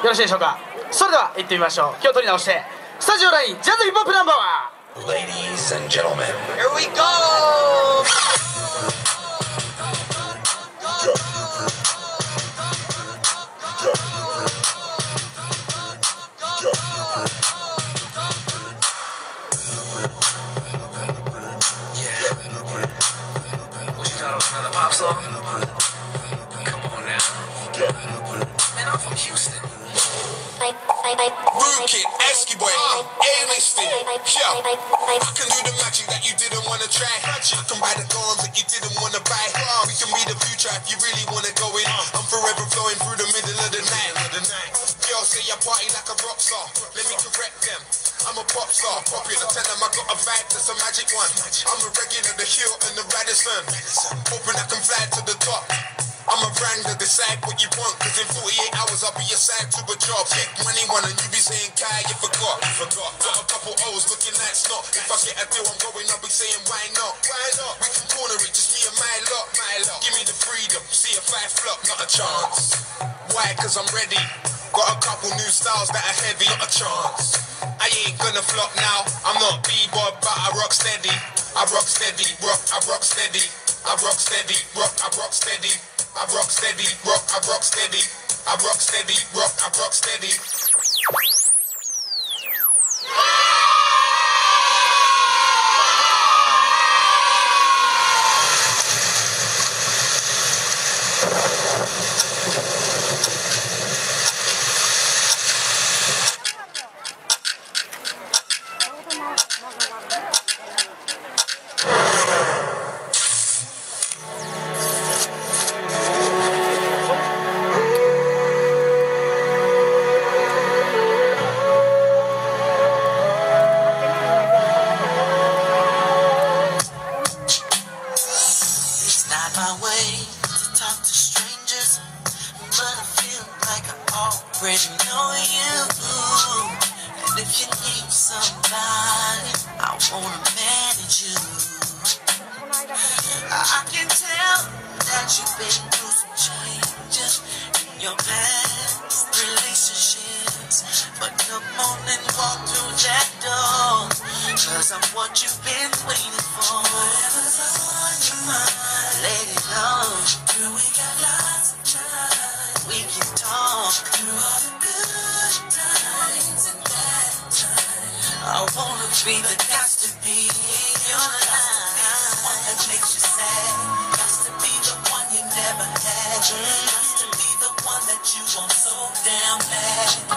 よろしいでしょうか。それでは行ってみましょう。気を取り直してスタジオラインジャズヒップホップナンバーは Ladies and gentlemen, Here we go! another pop song? Come on now. Man, I'm from Houston. Rude kid, ASCII boy, A-list fit. Yo, I can do the magic that you didn't wanna try. I can buy the guns that you didn't wanna buy. We can read the future if you really wanna go in. I'm forever flowing through the middle of the night. Girls say I party like a rock star. Let me correct them. I'm a pop star, popular. Tell them I got a vibe that's a magic one. I'm a regular, the Hill and the Radisson. Hoping I can fly to the top. I'm a wrangler, decide what you want. Cause in 48 hours I'll be assigned to a job. Pick money one and you be saying, Kai, you forgot. Got a couple O's looking like snot. If I get a deal I'm going, I'll be saying, why not? We can corner it, just me and my lot. Give me the freedom, see if I flop, not a chance. Why? Cause I'm ready. Got a couple new styles that are heavy, not a chance. I ain't gonna flop now. I'm not B-boy, but I rock steady. I rock steady, rock, I rock steady. I rock steady, rock, I rock steady. I rock steady, rock, I rock steady. I rock steady, rock, I rock steady. Already know you, and if you need somebody, I wanna manage you. I can tell that you've been through some changes in your past relationships, but come on and walk through that door, cause I'm what you've been waiting for. Whatever's on your mind, let it go. Girl, we got lots of time, we can talk through all the good times and bad times. I wanna be the got to be in your life, one that makes you sad, got to be the one you never had, got to be the one that you want so damn bad.